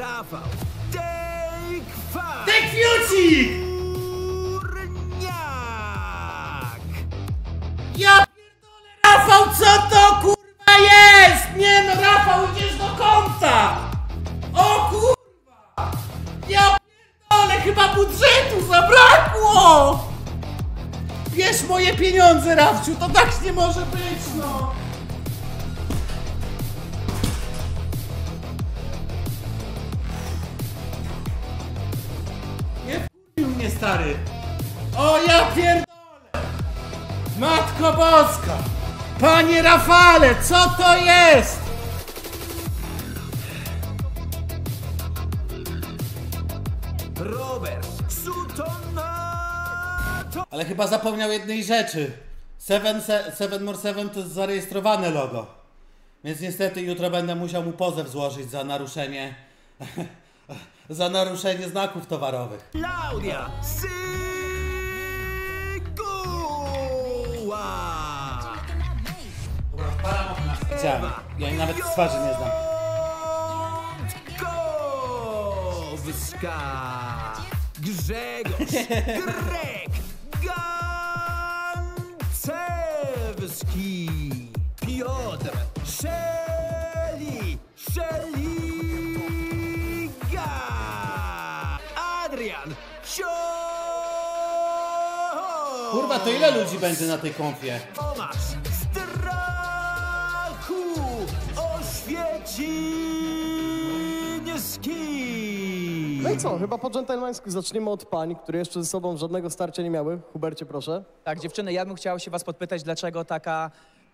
Rafał, take five! Take Fucik! Górniak! Ja pierdolę, Rafał, co to kurwa jest? Nie no, Rafał, idziesz do końca! O kurwa! Ja pierdolę, chyba budżetu zabrakło! Bierz moje pieniądze, Rafciu, to tak nie może być, no! Nie wkurwił mnie, stary! O ja pierdolę! Matko Boska! Panie Rafale, co to jest? Robert Sutton! Ale chyba zapomniał jednej rzeczy. Seven More Seven to jest zarejestrowane logo. Więc niestety jutro będę musiał mu pozew złożyć za naruszenie za naruszenie znaków towarowych. Klaudia Syguła! Widziałem. Ja jej nawet z twarzy nie znam. Kowska! Grzegorz Grek Gancewski! Piotr Szeliga! Adrian Sio! Kurwa, to ile ludzi będzie na tej konfie? Tomasz Strachu Oświeciński! No i co, chyba po dżentelmeńsku zaczniemy od pań, które jeszcze ze sobą żadnego starcia nie miały. Hubercie, proszę. Tak, dziewczyny, ja bym chciał się was podpytać, dlaczego taka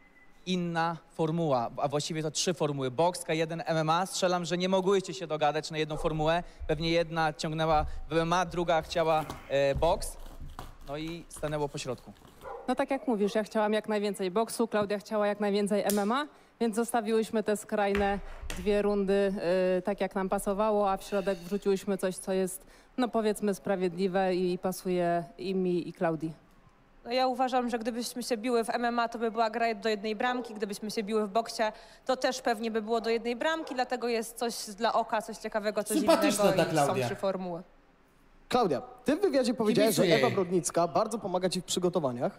inna formuła, a właściwie to 3 formuły. Boks, K1, MMA. Strzelam, że nie mogłyście się dogadać na jedną formułę. Pewnie jedna ciągnęła w MMA, druga chciała boks. No i stanęło po środku. No tak jak mówisz, ja chciałam jak najwięcej boksu, Klaudia chciała jak najwięcej MMA, więc zostawiłyśmy te skrajne 2 rundy tak jak nam pasowało, a w środek wrzuciłyśmy coś, co jest, no powiedzmy, sprawiedliwe i pasuje i mi, i Klaudii. No ja uważam, że gdybyśmy się biły w MMA, to by była gra do 1 bramki, gdybyśmy się biły w boksie, to też pewnie by było do 1 bramki, dlatego jest coś dla oka, coś ciekawego, coś Sympatyczna innego ta i są Klaudia. 3 formuły. Klaudia, ty w wywiadzie powiedziałeś, że Kibicuję Ewa jej. Brodnicka bardzo pomaga ci w przygotowaniach.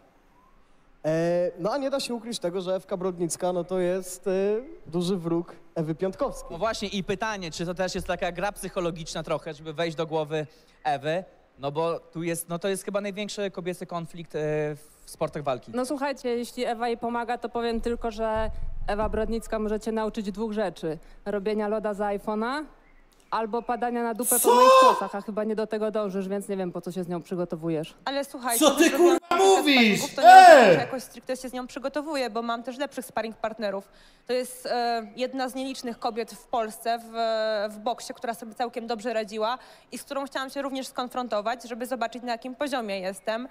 No a nie da się ukryć tego, że Ewka Brodnicka no to jest duży wróg Ewy Piątkowskiej. No właśnie i pytanie, czy to też jest taka gra psychologiczna trochę, żeby wejść do głowy Ewy? No bo tu jest, no to jest chyba największy kobiecy konflikt w sportach walki. No słuchajcie, jeśli Ewa jej pomaga, to powiem tylko, że Ewa Brodnicka może cię nauczyć 2 rzeczy. Robienia loda za iPhone'a albo padania na dupę po moich ciosach, a chyba nie do tego dążysz, więc nie wiem, po co się z nią przygotowujesz. Ale słuchaj, Co to, ty, że zrobiłam kurwa, kilka mówisz? sparingów, To nie oznacza, że Ej! jakoś stricte się z nią przygotowuję, bo mam też lepszych sparring partnerów. To jest jedna z nielicznych kobiet w Polsce w boksie, która sobie całkiem dobrze radziła i z którą chciałam się również skonfrontować, żeby zobaczyć, na jakim poziomie jestem.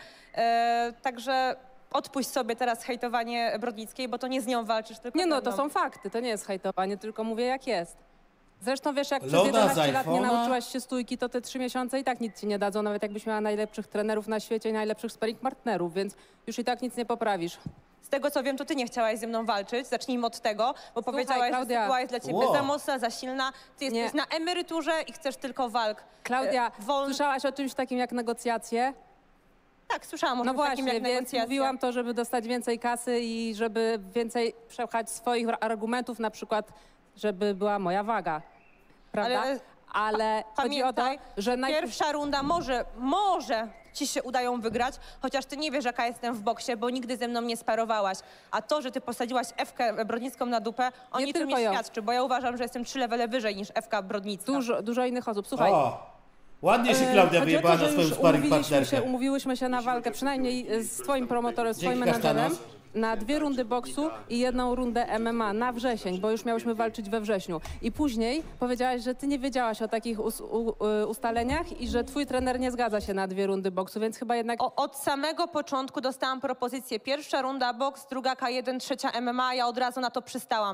Także odpuść sobie teraz hejtowanie Brodnickiej, bo to nie z nią walczysz, tylko Nie no, ze to mną. są fakty, to nie jest hejtowanie, tylko mówię jak jest. Zresztą wiesz, jak przez Loda 11 z lat nie iPhone'a? nauczyłaś się stójki, to te 3 miesiące i tak nic ci nie dadzą, nawet jakbyś miała najlepszych trenerów na świecie i najlepszych sparring partnerów, więc już i tak nic nie poprawisz. Z tego co wiem, to ty nie chciałaś ze mną walczyć. Zacznijmy od tego, bo powiedziałaś, Klaudia. że sytuacja jest dla ciebie Wow. za mocna, za silna. Ty jesteś Nie. na emeryturze i chcesz tylko walk. Klaudia, Woln... słyszałaś o czymś takim jak negocjacje? Tak, słyszałam o No czymś takim właśnie, jak więc negocjacje. mówiłam to, żeby dostać więcej kasy i żeby więcej przepchać swoich argumentów, na przykład, żeby była moja waga. Prawda? Ale chodzi o to, Pamiętaj, że najpierw... pierwsza runda może ci się udają wygrać, chociaż ty nie wiesz, jaka jestem w boksie, bo nigdy ze mną nie sparowałaś. A to, że ty posadziłaś Ewkę Brodnicką na dupę, o Nie niczym tylko nie ją. świadczy, bo ja uważam, że jestem 3 levele wyżej niż Ewka Brodnicka. Dużo innych osób. Słuchaj, O! Ładnie się Klaudia chodzi o wyjebała to, na że swoją już sparring partnerkę. umówiłyśmy się na walkę, przynajmniej z twoim promotorem, z twoim Dzięki, menadżerem, Kasztanos. na 2 rundy boksu i 1 rundę MMA na wrzesień, bo już miałyśmy walczyć we wrześniu. I później powiedziałaś, że ty nie wiedziałaś o takich ustaleniach i że twój trener nie zgadza się na 2 rundy boksu, więc chyba jednak... Od samego początku dostałam propozycję. Pierwsza runda boks, druga K1, trzecia MMA, ja od razu na to przystałam.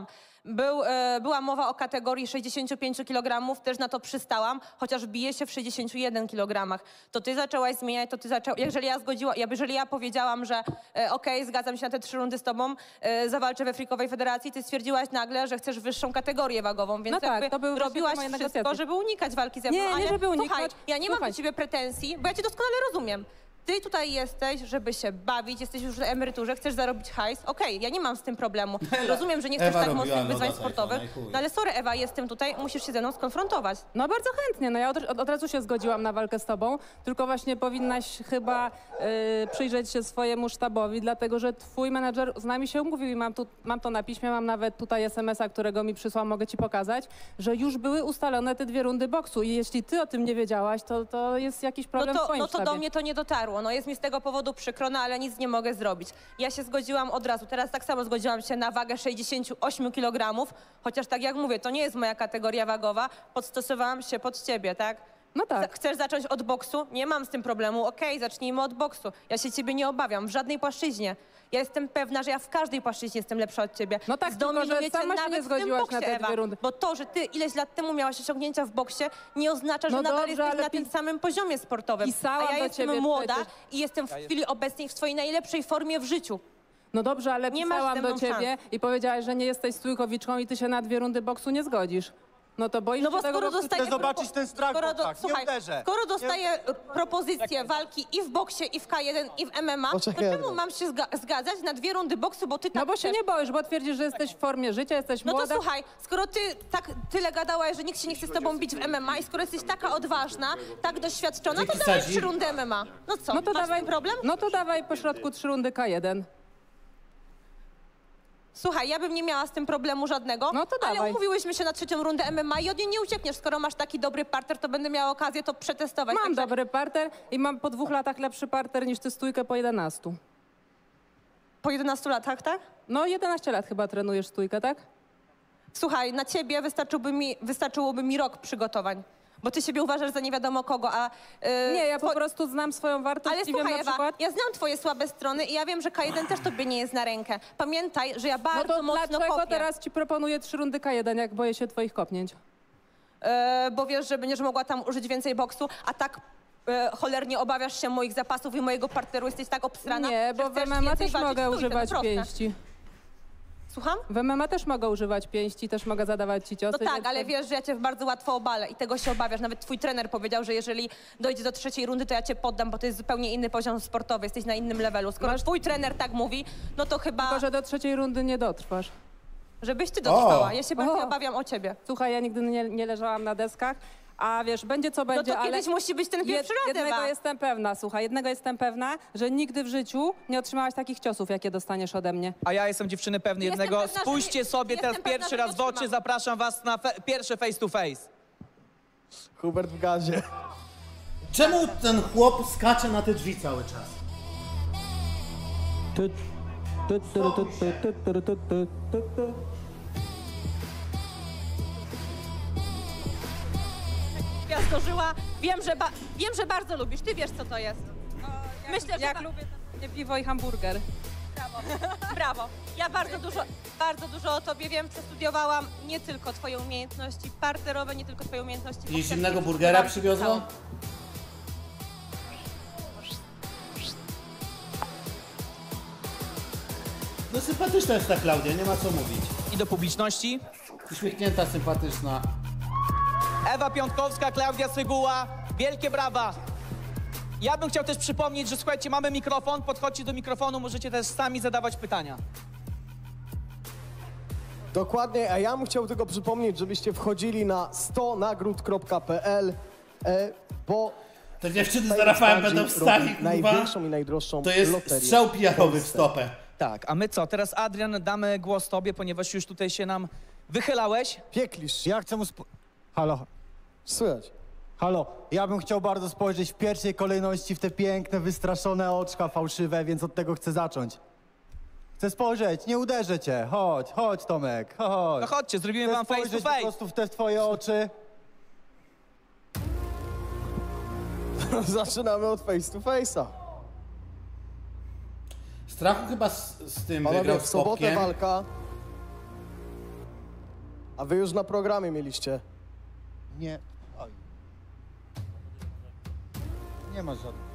Była mowa o kategorii 65 kg, też na to przystałam, chociaż bije się w 61 kg. To ty zaczęłaś zmieniać, jeżeli ja powiedziałam, że okej, zgadzam się na te 3 rundy z tobą, zawalczę we Freakowej Federacji, ty stwierdziłaś nagle, że chcesz wyższą kategorię wagową, więc No tak, jakby to były właśnie robiłaś moje wszystko, negocjacje. żeby unikać walki ze mną. Nie, ale żeby unikać. Słuchaj, ja nie mam Słuchaj. do ciebie pretensji, bo ja cię doskonale rozumiem. Ty tutaj jesteś, żeby się bawić, jesteś już na emeryturze, chcesz zarobić hajs. Okej, ja nie mam z tym problemu. Rozumiem, że nie chcesz Ewa tak robiła mocnych loda wyzwań z sportowych. iPhone'a i chuj. No ale sorry, Ewa, jestem tutaj, musisz się ze mną skonfrontować. No bardzo chętnie, no ja od razu się zgodziłam na walkę z tobą, tylko właśnie powinnaś chyba przyjrzeć się swojemu sztabowi, dlatego że twój menadżer z nami się umówił i mam to na piśmie, mam nawet tutaj SMS-a, którego mi przysłał, mogę ci pokazać, że już były ustalone te 2 rundy boksu i jeśli ty o tym nie wiedziałaś, to jest jakiś problem w twoim No to sztabie. do mnie to nie dotarło. No jest mi z tego powodu przykro, no ale nic nie mogę zrobić. Ja się zgodziłam od razu. Teraz tak samo zgodziłam się na wagę 68 kg, chociaż tak jak mówię, to nie jest moja kategoria wagowa. Podstosowałam się pod ciebie, tak? No tak. Chcesz zacząć od boksu? Nie mam z tym problemu. Okej, zacznijmy od boksu. Ja się ciebie nie obawiam, w żadnej płaszczyźnie. Ja jestem pewna, że ja w każdej płaszczyźnie jestem lepsza od ciebie. No tak, tylko że Zdominuję cię sama się nawet nie w tym zgodziłaś boksie, na te Ewa. 2 rundy. Bo to, że ty ileś lat temu miałaś osiągnięcia w boksie, nie oznacza, że No nadal dobrze, jesteś ale na tym samym poziomie sportowym. pisałam A ja do jestem ciebie młoda przecież. i jestem w chwili obecnej w swojej najlepszej formie w życiu. No dobrze, ale Nie masz pisałam ze do mną ciebie i powiedziałaś, że nie jesteś stójkowiczką i ty się na 2 rundy boksu nie zgodzisz. No to boisz No bo się tego skoro boksu? dostaję... Chcę zobaczyć ten strach w oczach, nie Słuchaj, uderzę. skoro dostaję propozycję walki i w boksie, i w K1, i w MMA, to Poczekaj, czemu Ewa. mam się zgadzać na 2 rundy boksu, bo ty tak No bo się chcesz? nie boisz, bo twierdzisz, że jesteś w formie życia, jesteś No to młoda. słuchaj, skoro ty tak tyle gadałaś, że nikt się nie chce z tobą bić w MMA i skoro jesteś taka odważna, tak doświadczona, to Dzięki, dawaj Sadzi. 3 rundy MMA. No co, No to masz dawaj, z tym problem? No to dawaj po środku 3 rundy K1. Słuchaj, ja bym nie miała z tym problemu żadnego, No to ale dawaj. umówiłyśmy się na 3 rundę MMA i od niej nie uciekniesz. Skoro masz taki dobry parter, to będę miała okazję to przetestować. Mam Także dobry parter i mam po 2 latach lepszy parter niż ty stójkę po 11. po 11 latach, tak? No 11 lat chyba trenujesz stójkę, tak? Słuchaj, na ciebie wystarczyłoby mi rok przygotowań, bo ty siebie uważasz za nie wiadomo kogo, a... Nie, ja po two- prostu znam swoją wartość Ale i wiem słuchaj, na Ewa, przykład... ja znam twoje słabe strony i ja wiem, że K1 też tobie nie jest na rękę. Pamiętaj, że ja No bardzo to mocno dlaczego kopię, teraz ci proponuję 3 rundy K1, jak boję się twoich kopnięć? bo wiesz, że będziesz mogła tam użyć więcej boksu, a tak cholernie obawiasz się moich zapasów i mojego partneru, jesteś tak obstrana, Nie, że bo w chcesz MMA więcej też walczyć mogę w stójce, używać to proste. pięści. Słucham? W MMA też mogę używać pięści, też mogę zadawać ci ciosy. No tak, więc ale wiesz, że ja cię bardzo łatwo obalę i tego się obawiasz. Nawet twój trener powiedział, że jeżeli dojdzie do 3 rundy, to ja cię poddam, bo to jest zupełnie inny poziom sportowy, jesteś na innym levelu. Skoro twój trener tak mówi, no to chyba, Tylko, że do 3 rundy nie dotrwasz. żebyś ty dotrwała. Ja się bardziej O. obawiam o ciebie. Słuchaj, ja nigdy nie leżałam na deskach, a wiesz, będzie co No będzie, to ale... kiedyś musi być ten pierwszy raz, Jednego Ewa. jestem pewna, słuchaj, jednego jestem pewna, że nigdy w życiu nie otrzymałaś takich ciosów, jakie dostaniesz ode mnie. A ja jestem dziewczyny pewny Jestem jednego. pewna, że Spójrzcie nie- sobie jestem teraz pewna, pierwszy że raz nie w oczy, otrzymam. zapraszam was na pierwszy face to face. Hubert w gazie. Czemu ten chłop skacze na te drzwi cały czas? Gwiazdo żyła, wiem, że bardzo lubisz, ty wiesz, co to jest. Myślę, że... Jak lubię to piwo i hamburger. Brawo. Ja bardzo dużo o tobie wiem, przestudiowałam nie tylko twoje umiejętności parterowe, nie tylko twoje umiejętności... I bokserskie, zimnego burgera przestudiowałam przywiozło? całą. No sympatyczna jest ta Klaudia, nie ma co mówić. I do publiczności. Uśmiechnięta, sympatyczna. Ewa Piątkowska, Klaudia Syguła. Wielkie brawa. Ja bym chciał też przypomnieć, że słuchajcie, mamy mikrofon, podchodźcie do mikrofonu, możecie też sami zadawać pytania. Dokładnie, a ja bym chciał tylko przypomnieć, żebyście wchodzili na 100nagród.pl, bo To dziewczyny Fame z Rafałem Spongy będą wstali, robi kurwa. największą i najdroższą To jest loterię strzał w PR-owy w Polsce. stopę. Tak, a my co? Teraz Adrian, damy głos tobie, ponieważ już tutaj się nam wychylałeś. Pieklisz, Ja chcę Halo, słychać. halo. Ja bym chciał bardzo spojrzeć w pierwszej kolejności w te piękne, wystraszone oczka fałszywe, więc od tego chcę zacząć. Chcę spojrzeć, nie uderzę cię. Chodź, chodź Tomek, chodź. No chodźcie, zrobimy Chcę wam face to spojrzeć po face. prostu w te twoje oczy. Zaczynamy od face to face'a. Strachu chyba z tym Panowie, wygrał w z sobotę Popkiem. walka. A wy już na programie mieliście. Nie. Oj. Nie masz żadnych.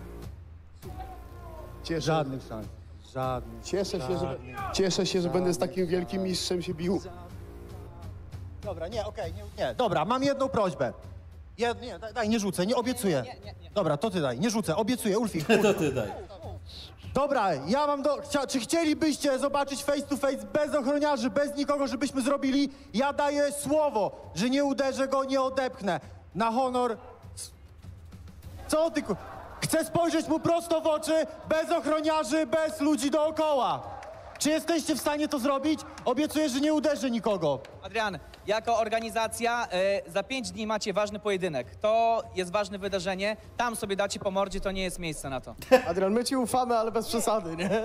Żadnych szans. Żadnych. Cieszę się, że będę z takim wielkim mistrzem się bił. Dobra, nie, okej, nie. Dobra, mam jedną prośbę. Nie, daj, nie rzucę, nie obiecuję. Nie. Dobra, to ty daj, nie rzucę, obiecuję, Ulfik. To ty daj. Dobra, ja mam czy chcielibyście zobaczyć face to face bez ochroniarzy, bez nikogo, żebyśmy zrobili? Ja daję słowo, że nie uderzę go, nie odepchnę. Na honor. Co ty Chcę spojrzeć mu prosto w oczy, bez ochroniarzy, bez ludzi dookoła. Czy jesteście w stanie to zrobić? Obiecuję, że nie uderzę nikogo. Adrian, jako organizacja za 5 dni macie ważny pojedynek. To jest ważne wydarzenie. Tam sobie dacie po mordzie, to nie jest miejsce na to. Adrian, my ci ufamy, ale bez przesady, nie?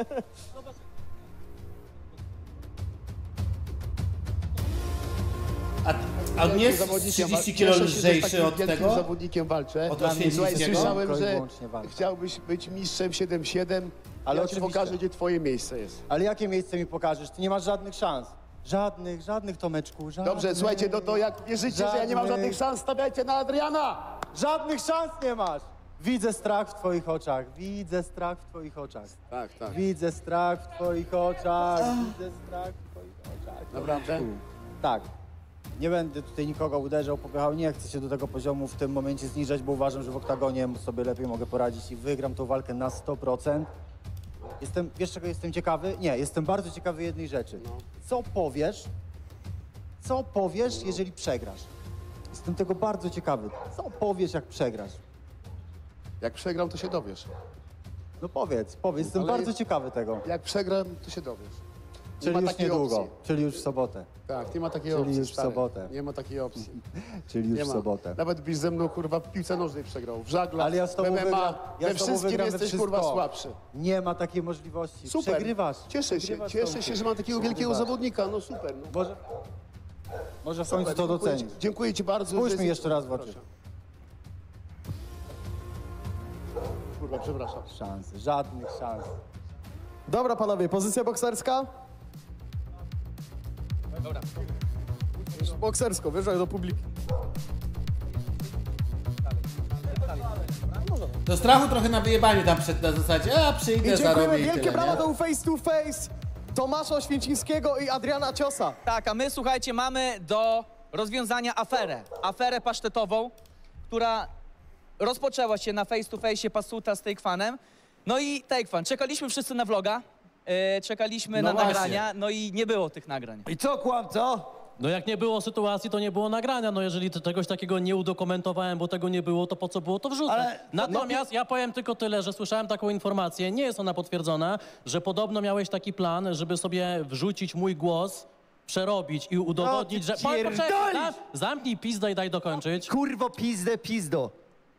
A on nie jest 30 kilo lżejszy od tego? Zawodnikiem walczę. Od Słuchaj, Oświęcimskiego? słyszałem, Tylko i że wyłącznie walka. chciałbyś być mistrzem 7-7, Ale ja ci oczywiście. pokażę, gdzie twoje miejsce jest. Ale jakie miejsce mi pokażesz? Ty nie masz żadnych szans. Żadnych, Tomeczku, żadnych. Dobrze, słuchajcie, no to jak wierzycie, że ja nie mam żadnych szans, stawiajcie na Adriana! Żadnych szans nie masz! Widzę strach w twoich oczach, widzę strach w twoich oczach. Tak. Widzę strach w twoich oczach, widzę strach w twoich oczach. Naprawdę? Tak. Nie będę tutaj nikogo uderzał, popychał, nie chcę się do tego poziomu w tym momencie zniżać, bo uważam, że w oktagonie sobie lepiej mogę poradzić i wygram tą walkę na 100%. Wiesz czego jestem ciekawy? Nie, jestem bardzo ciekawy jednej rzeczy. Co powiesz, jeżeli przegrasz? Jestem tego bardzo ciekawy. Co powiesz, jak przegrasz? Jak przegram, to się dowiesz. No powiedz, jestem Ale bardzo ciekawy tego. Jak przegram, to się dowiesz. Nie Czyli ma już takiej niedługo, opcji. czyli już w sobotę. Tak, nie ma takiej Czyli opcji, już w stary. sobotę. Nie ma takiej opcji. Czyli już Nie w ma. sobotę. Nawet byś ze mną, kurwa, w piłce nożnej przegrał, w żaglach, Ale ja z w tobą MMA, wygram, ja we z tobą wszystkim wygram we jesteś, wszystko. kurwa, słabszy. Nie ma takiej możliwości. Super. Przegrywasz. Cieszę się, że mam takiego wielkiego zawodnika, no super. No. Może w końcu to docenić. Dziękuję ci bardzo. Spójrz że mi jesteś- jeszcze raz w oczy. Kurwa, przepraszam. Żadnych szans. Dobra, panowie, pozycja bokserska? Dobra. Już boksersko, wiesz, jak do publiki. Do strachu trochę na wyjebaniu tam przed na zasadzie, a przyjdę, I dziękujemy, zarobię i wielkie tyle, brawa nie? do face to face Tomasza Oświęcimskiego i Adriana Ciosa. Tak, a my, słuchajcie, mamy do rozwiązania aferę. Aferę pasztetową, która rozpoczęła się na face to face Pasuta z Takefanem. No i Takefan, czekaliśmy wszyscy na vloga, czekaliśmy No na właśnie. nagrania, no i nie było tych nagrań. I co, kłamco? No jak nie było sytuacji, to nie było nagrania. No jeżeli czegoś takiego nie udokumentowałem, bo tego nie było, to po co było to wrzucać? Ale- Natomiast ja powiem tylko tyle, że słyszałem taką informację, nie jest ona potwierdzona, że podobno miałeś taki plan, żeby sobie wrzucić mój głos, przerobić i udowodnić, że... pierdolisz! Poczekaj, zamknij pizdę i daj dokończyć. Kurwo, pizdo.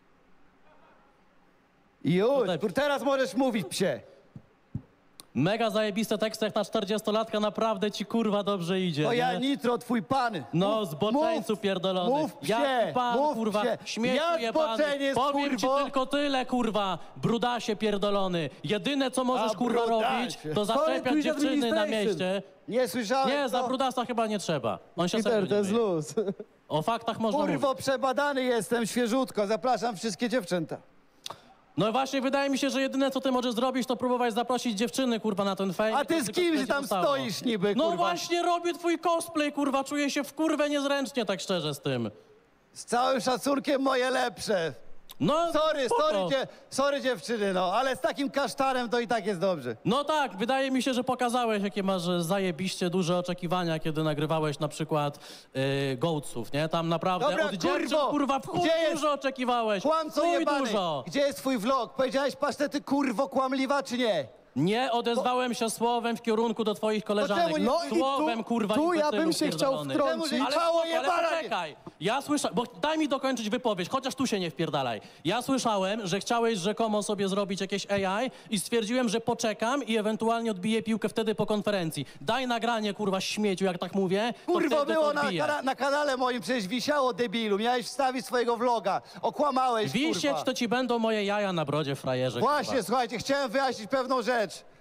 Już, Tutaj- teraz możesz mówić, psie. Mega zajebiste teksty, jak na 40-latka naprawdę ci kurwa dobrze idzie. To ja nie? Nitro, twój pan. No, zboczeńcu pierdolony. Mów psie, Jaki pan, mów kurwa, psie. śmieciu Ja jebany. zboczeniec, Powiem ci kurwo. tylko tyle, kurwa, brudasie pierdolony. Jedyne, co możesz, A, kurwa, brudasie. robić, to Sorry, zaczepiać tu jest dziewczyny na administration. mieście. Nie słyszałem. Nie, za to. brudasa chyba nie trzeba. On się serio Peter, to nie jest myje. luz. O faktach można mówić. Kurwo, przebadany jestem, świeżutko. Zapraszam wszystkie dziewczęta. No właśnie, wydaje mi się, że jedyne, co ty możesz zrobić, to próbować zaprosić dziewczyny, kurwa, na ten fame. A ty To z tylko kim będzie tam zostało. stoisz niby, No kurwa? właśnie, robię twój cosplay, kurwa, czuję się w kurwę niezręcznie, tak szczerze z tym. Z całym szacunkiem moje lepsze. No, spoko. Sorry dziewczyny, no, ale z takim kasztarem to i tak jest dobrze. No tak, wydaje mi się, że pokazałeś, jakie masz zajebiście duże oczekiwania, kiedy nagrywałeś na przykład Goatsów, nie? Tam naprawdę Dobra, od dziewczyn, kurwo, kurwa, w chuj gdzie jest- dużo oczekiwałeś. Kłamco Chuj jebany. dużo. Gdzie jest twój vlog? Powiedziałeś pasztety, kurwo, kłamliwa czy nie? Nie odezwałem się słowem w kierunku do twoich koleżanek. czemu nie- No i Słowem, kurwa, tu ja imbecylu bym się chciał pierdolony. wtrącić. Czemu, że- Ale, Ciało spoko, ale jebana! poczekaj, ja słyszałem, bo daj mi dokończyć wypowiedź, chociaż tu się nie wpierdalaj. Ja słyszałem, że chciałeś rzekomo sobie zrobić jakieś AI i stwierdziłem, że poczekam i ewentualnie odbiję piłkę wtedy po konferencji. Daj nagranie, kurwa, śmieciu, jak tak mówię, to Kurwo, wtedy było to na, odbiję. na kanale moim, przecież wisiało, debilu. Miałeś wstawić swojego vloga. Okłamałeś, Wisieć kurwa. to ci będą moje jaja na brodzie, frajerze. Właśnie, kurwa. słuchajcie, chciałem wyjaśnić pewną rzecz.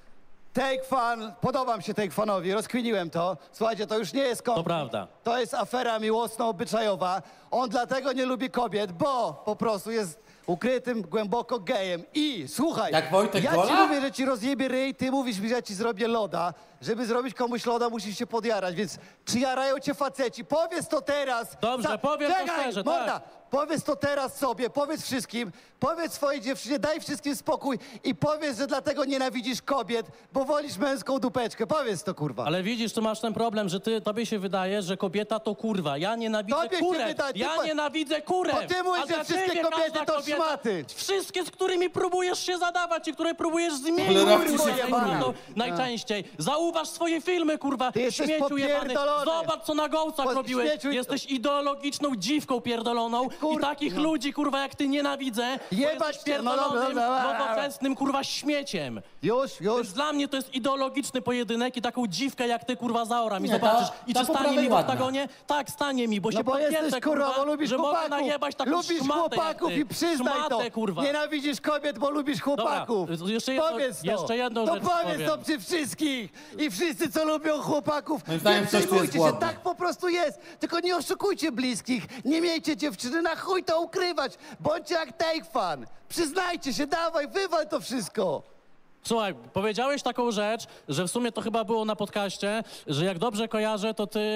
Take Fun, podobam się Take Funowi, rozkminiłem to. Słuchajcie, to już nie jest konflikt. To prawda. To jest afera miłosno-obyczajowa. On dlatego nie lubi kobiet, bo po prostu jest ukrytym głęboko gejem. I słuchaj, Jak Wojtek ja Gola? ci mówię, że ci rozjebie ryj, ty mówisz mi, że ja ci zrobię loda. Żeby zrobić komuś loda, musisz się podjarać, więc czy jarają cię faceci? Powiedz to teraz. Dobrze, powiem to Czekaj, szczerze, morda, tak. Powiedz to teraz sobie, powiedz wszystkim, powiedz swojej dziewczynie, daj wszystkim spokój i powiedz, że dlatego nienawidzisz kobiet, bo wolisz męską dupeczkę. Powiedz to, kurwa. Ale widzisz, tu masz ten problem, że tobie się wydaje, że kobieta to kurwa. Ja nienawidzę Tobie się kurew. wydaje, ty Ja po- nienawidzę kurew. Bo ty mówisz, A że dla wszystkie ciebie kobiety każda to kobieta- szmaty. Wszystkie, z którymi próbujesz się zadawać i które próbujesz zmienić. Cholerowcy kurwa, się kurwa, wkurwił. to najczęściej. Zauważ swoje filmy, kurwa. Ty jesteś Śmieciu jebany. popierdolony. Zobacz, co na gołcach Po- robiłeś. śmieciu- Jesteś ideologiczną dziwką pierdoloną i takich ludzi, kurwa, jak ty nienawidzę. bo Jebać jesteś cię, no dobra, pierdolonym, dobra. nowoczesnym, kurwa, śmieciem. Już. Więc dla mnie to jest ideologiczny pojedynek i taką dziwkę jak ty, kurwa, zaora mi Nie, zobaczysz. ta- I ta czy stanie poprawa mi w ładna. oktagonie? Tak, stanie mi, bo się No bo podpięte, jesteś kurwa, bo lubisz że mogę chłopaków. najebać taką Lubisz szmatę chłopaków jak ty. i przyznaj Szmatę, to. kurwa. Nienawidzisz kobiet, bo lubisz chłopaków. Dobra, jeszcze jedną to rzecz powiedz powiem. to przy wszystkich. I wszyscy, co lubią chłopaków, Moim zdaniem nie ktoś tu jest przejmujcie się, głodny. tak po prostu jest. Tylko nie oszukujcie bliskich, nie miejcie dziewczyny, na chuj to ukrywać. Bądźcie jak Take Fun. Przyznajcie się, dawaj, wywal to wszystko. Słuchaj, powiedziałeś taką rzecz, że w sumie to chyba było na podcaście, że jak dobrze kojarzę,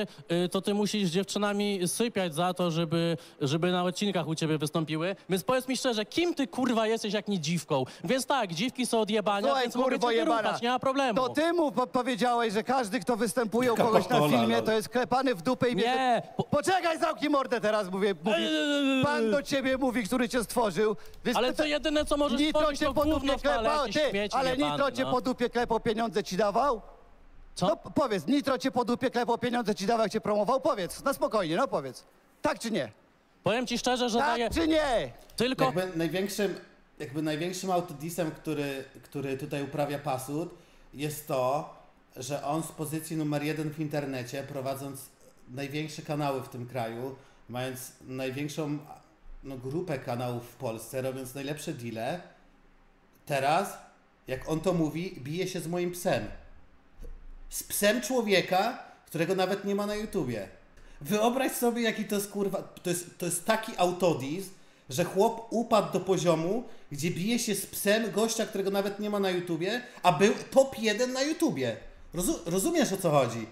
to ty musisz z dziewczynami sypiać za to, żeby na odcinkach u ciebie wystąpiły. Więc powiedz mi szczerze, kim ty kurwa jesteś jak nie dziwką? Więc tak, dziwki są od jebania, Słuchaj, więc mogę kurwo cię jebana, wyruchać, nie ma problemu. to ty mu powiedziałeś, że każdy, kto występuje u Jaka kogoś na patola, filmie, no. to jest klepany w dupę i bierze... Nie, Poczekaj, zamknij mordę teraz, mówię. Pan do ciebie mówi, który cię stworzył. Więc ale ty- to jedyne, co możesz Nitro stworzyć, cię to po gówno dupie w tale, klepał, jakieś ty, śmieci ale jebane, Nitro cię no. po dupie klepał, pieniądze ci dawał? Co? No powiedz, Nitro cię po dupie klepał, pieniądze ci dawał, jak cię promował? Powiedz, na spokojnie, no powiedz. Tak czy nie? Powiem ci szczerze, że daję Tak czy nie? tylko... Jakby największym autodisem, który tutaj uprawia Pasut, jest to, że on z pozycji numer 1 w internecie, prowadząc największe kanały w tym kraju, mając największą grupę kanałów w Polsce, robiąc najlepsze deale, teraz, jak on to mówi, bije się z moim psem. Z psem człowieka, którego nawet nie ma na YouTubie. Wyobraź sobie, jaki to jest kurwa... To jest taki autodis, że chłop upadł do poziomu, gdzie bije się z psem gościa, którego nawet nie ma na YouTubie, a był top 1 na YouTubie. Rozumiesz, o co chodzi?